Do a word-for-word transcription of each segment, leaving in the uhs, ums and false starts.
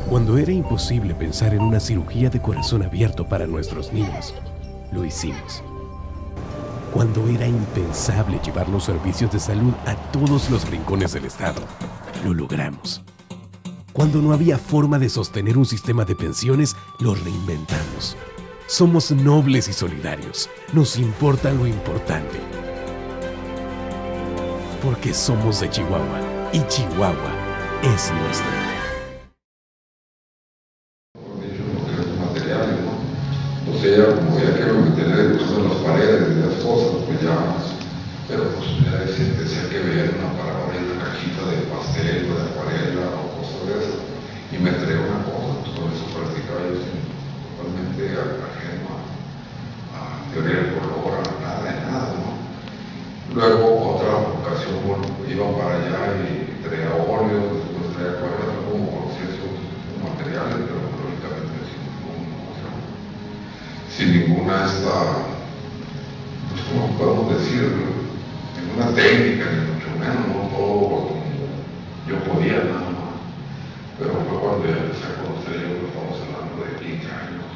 Cuando era imposible pensar en una cirugía de corazón abierto para nuestros niños, lo hicimos. Cuando era impensable llevar los servicios de salud a todos los rincones del estado, lo logramos. Cuando no había forma de sostener un sistema de pensiones, lo reinventamos. Somos nobles y solidarios. Nos importa lo importante. Porque somos de Chihuahua y Chihuahua es nuestro. O sea, como ya quiero meterle gusto en las paredes y las cosas, pues ya, pero pues ya empecé a que ver una para abrir una cajita de pastel o de acuarela o cosas de esas, y me traía una cosa, pues con eso practicaba yo totalmente ajeno a, a teoría del color, a nada de nada, ¿no? Luego, otra ocasión, bueno, iba para allá y traía óleo, después traía acuarela, como conocía esos materiales, pero lógicamente sin ninguna, sin ninguna esta, pues como podemos decir, ninguna técnica, ni mucho menos, no todo como yo podía nada más. Pero fue cuando ya empecé a conocer, yo estamos hablando de quince años,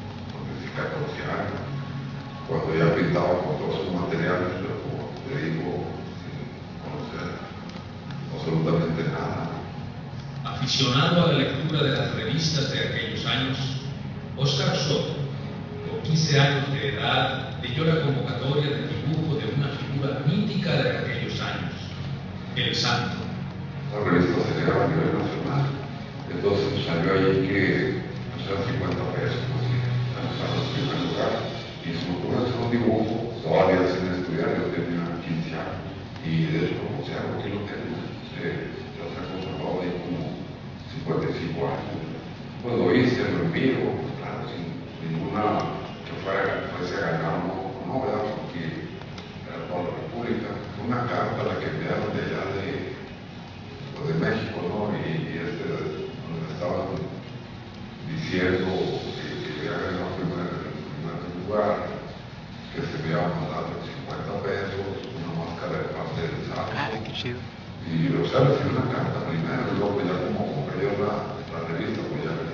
catorce años, cuando ya pintaba con todos sus materiales, pero como te digo, sin conocer absolutamente nada. Aficionado a la lectura de las revistas de aquellos años, Óscar Soto, con quince años de edad, leyó la convocatoria del dibujo de una figura mítica de aquellos años, el Santo. La revista se llegaba a nivel nacional, entonces salió ahí que pues, eran cincuenta pesos, pues, en primer lugar, y se me ocurrió hacer un dibujo, todavía sin estudiar, yo tenía quince años, y de hecho, o sea, porque lo tenía, se lo sacó sacado ahí como cincuenta y cinco años. Pues lo hice, lo envío, claro, sin ninguna que fuera, fuese a ganar, no, no, ¿verdad? Porque era toda la República. Fue una carta la que enviaron de allá de, pues, de México, ¿no? Y, y este, donde estaban diciendo que, que había ganado primer, primer lugar, que se me iba a mandar cincuenta pesos, una máscara de parte del Santo. Ah, qué chido. Y, o sea, recibí una carta primero, y luego ya como compré yo la, la revista, pues ya